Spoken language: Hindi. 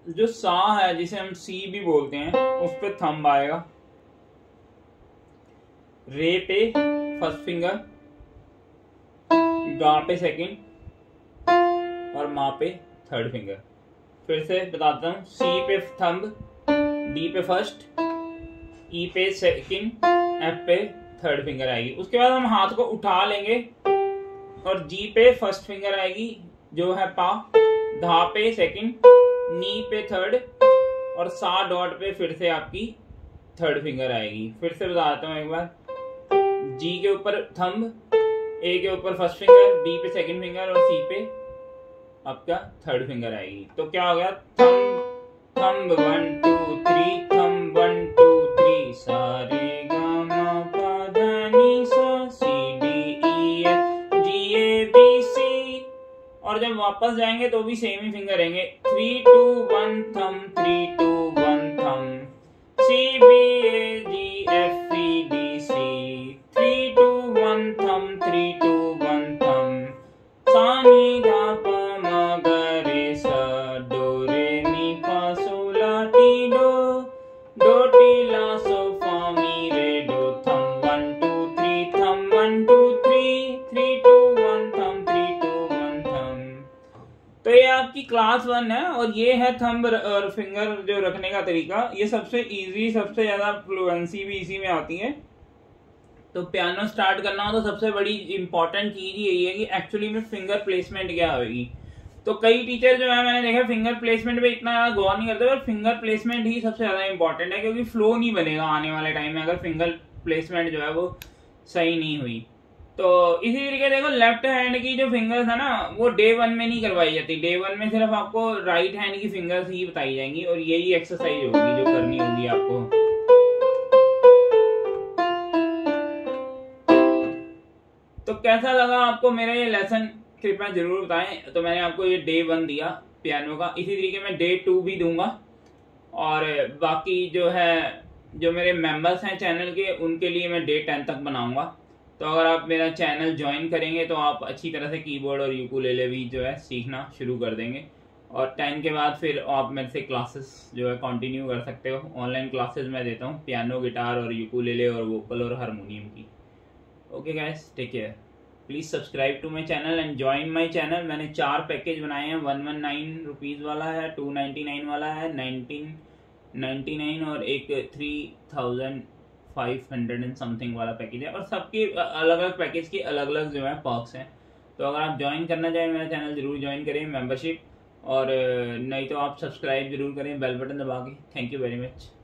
जो सा है जिसे हम सी भी बोलते हैं उस पे थंब आएगा, रे पे फर्स्ट फिंगर, गा पे सेकंड और मा पे थर्ड फिंगर। फिर से बताता हूँ, सी पे थंब, डी पे फर्स्ट, ई पे सेकंड, एफ पे थर्ड फिंगर आएगी। उसके बाद हम हाथ को उठा लेंगे और जी पे फर्स्ट फिंगर आएगी जो है पा, धा पे सेकंड, नी पे थर्ड और सा डॉट पे फिर से आपकी थर्ड फिंगर आएगी। फिर से बताता हूँ एक बार, जी के ऊपर थंब, ए के ऊपर फर्स्ट फिंगर, डी पे सेकंड फिंगर और सी पे आपका थर्ड फिंगर आएगी। तो क्या हो गया, थंब थंब 1 2 3, थंब 1 2 3, सा रे गा मा पा धा नी सा, C D E F G A B C. और जब वापस जाएंगे तो भी सेम ही फिंगर रहेंगे, 3 2 1 thumb, 3 2 1 thumb, C B A G F E D C, 3 2 1 thumb, 3 2 1 thumb, सा नी धा पा मा गा रे सा, dough re mi fa so la ti do, do ti la so fa mi re do, thumb 1 2 3, thumb 1 2 3, 3 2 1 thumb, 3 2 1 thumb. तो ये आपकी क्लास 1 है और ये है थंब और फिंगर जो रखने का तरीका। ये सबसे इजी, सबसे ज्यादा फ्लुएंसी भी इसी में आती है। तो पियानो स्टार्ट करना हो तो सबसे बड़ी इंपॉर्टेंट चीज यही है कि एक्चुअली में फिंगर प्लेसमेंट क्या होगी। तो कई टीचर जो है मैंने देखा फिंगर प्लेसमेंट पे इतना ज्यादा गौर नहीं करते, पर फिंगर प्लेसमेंट ही सबसे ज्यादा इंपॉर्टेंट है, क्योंकि फ्लो नहीं बनेगा आने वाले टाइम में अगर फिंगर प्लेसमेंट जो है वो सही नहीं हुई। तो इसी तरीके देखो, लेफ्ट हैंड की जो फिंगर्स है ना वो डे 1 में नहीं करवाई जाती। डे 1 में सिर्फ आपको राइट हैंड की फिंगर्स ही बताई जाएंगी और यही एक्सरसाइज होगी जो करनी होगी आपको। तो कैसा लगा आपको मेरा ये लेसन, कृपया जरूर बताएं। तो मैंने आपको ये डे 1 दिया पियानो का, इसी तरीके में डे 2 भी दूंगा। और बाकी जो है जो मेरे मेंबर्स हैं चैनल के, उनके लिए मैं डे 10 तक बनाऊंगा। तो अगर आप मेरा चैनल ज्वाइन करेंगे तो आप अच्छी तरह से कीबोर्ड और यूकुलेले भी जो है सीखना शुरू कर देंगे। और 10 के बाद फिर आप मेरे से क्लासेस जो है कंटिन्यू कर सकते हो। ऑनलाइन क्लासेस मैं देता हूँ पियानो, गिटार और यूकुलेले और वोकल और हारमोनियम की। Okay guys, take care. Please subscribe to my channel and join my channel. मैंने 4 पैकेज बनाए हैं, 119 रुपीज़ वाला है, 299 वाला है, 1999 और एक 3500 एंड समथिंग वाला पैकेज है। और सबकी अलग अलग पैकेज की अलग अलग जो है पर्क्स हैं। तो अगर आप ज्वाइन करना चाहें मेरा चैनल जरूर ज्वाइन करें मेंबरशिप, और नहीं तो आप सब्सक्राइब जरूर करें बेल बटन दबा के। Thank you very much.